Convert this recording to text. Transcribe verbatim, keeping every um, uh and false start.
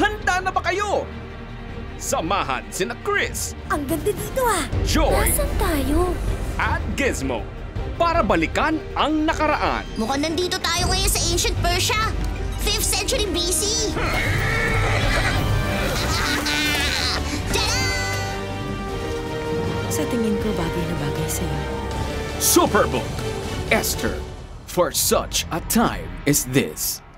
Handa na ba kayo? Samahan sina Chris, Ang ganda dito ah! Joy, Nasaan tayo? at Gizmo para balikan ang nakaraan. Mukhang nandito tayo ngayon sa ancient Persia. fifth century B C. Sa tingin ko, bagay na bagay sa'yo. Superbook, Esther, for such a time as this.